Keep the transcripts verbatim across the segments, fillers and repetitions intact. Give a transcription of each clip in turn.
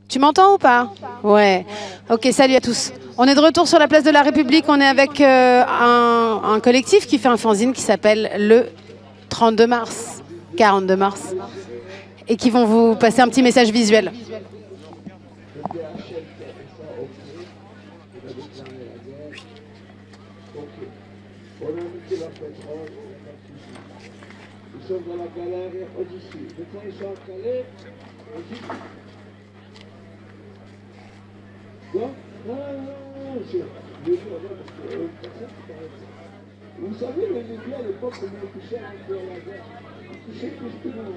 Tu m'entends ou pas? Ouais. Ok, salut à tous. On est de retour sur la place de la République. On est avec euh, un, un collectif qui fait un fanzine qui s'appelle le trente-deux mars, quarante-deux mars, et qui vont vous passer un petit message visuel. Ils sont dans la galère Odyssée. Maintenant, ils sont à Calais. Donc, non, non, non, c'est... Vous savez, les Libyens, à l'époque, comment ils touchaient un peu à la guerre. Ils touchaient plus que nous.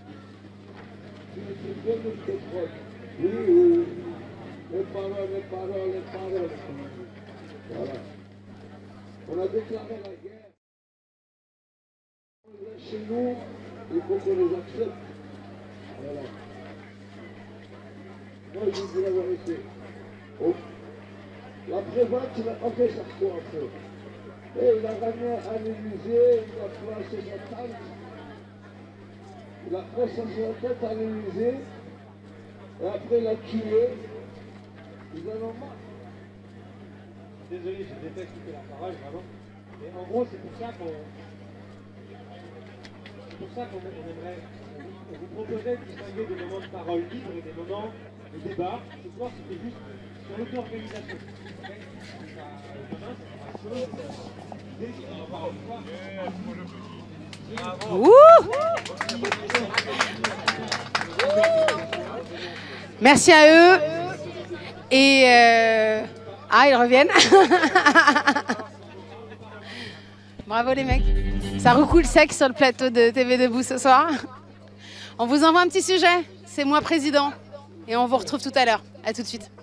Ils bien le pétrole. Oui, oui, oui. Les paroles, les paroles, les paroles. Voilà. On a déclaré la guerre. Chez nous, il faut qu'on les accepte. Voilà. Moi, je vous dis la vérité. Oh. La prévente, il a pas fait ça quoi, un peu. Et il a gagné à l'Élysée, il a placé sa tante. Il a placé sa tête à l'Élysée. Et après, il a tué. Ils en ont marre. Désolé, je déteste couper la parole, vraiment. Mais en gros, c'est pour ça qu'on... C'est pour ça qu'on aimerait on vous proposer de distinguer des moments de parole libre et des moments de débat. Ce soir, c'était juste sur l'auto-organisation. Okay, ça, demain, ça sera chaud. L'idée, c'est qu'on va voir une fois. Merci à eux. Et euh... ah, ils reviennent. Bravo les mecs. Ça recoule sec sur le plateau de T V Debout ce soir. On vous envoie un petit sujet. C'est moi président. Et on vous retrouve tout à l'heure. À tout de suite.